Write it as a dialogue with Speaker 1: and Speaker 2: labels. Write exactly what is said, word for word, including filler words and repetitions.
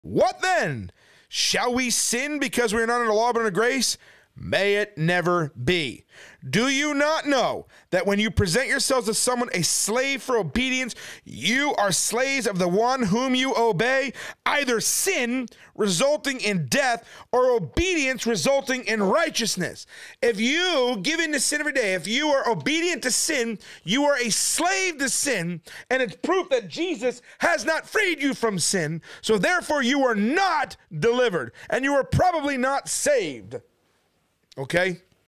Speaker 1: What then? Shall we sin because we are not under law but under grace? May it never be. Do you not know that when you present yourselves to someone a slave for obedience, you are slaves of the one whom you obey, either sin resulting in death or obedience resulting in righteousness? If you give in to sin every day, if you are obedient to sin, you are a slave to sin, and it's proof that Jesus has not freed you from sin, so therefore you are not delivered, and you are probably not saved. Okay?